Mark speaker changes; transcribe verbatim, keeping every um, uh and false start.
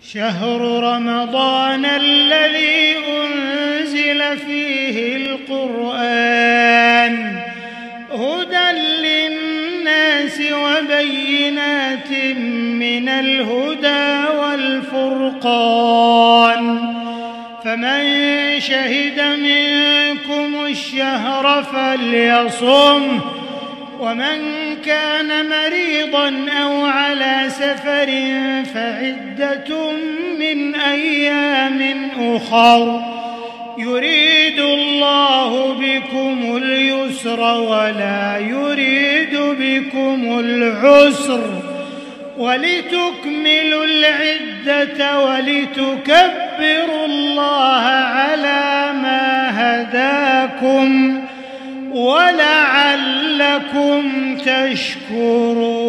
Speaker 1: شهر رمضان الذي أنزل فيه القرآن هدى للناس وبينات من الهدى والفرقان فمن شهد منكم الشهر فليصمه ومن كان مريضا أو على سفر فعدة من أيام أخر يريد الله بكم اليسر ولا يريد بكم العسر ولتكملوا العدة ولتكبروا الله على ما هداكم ولعلكم تشكرون.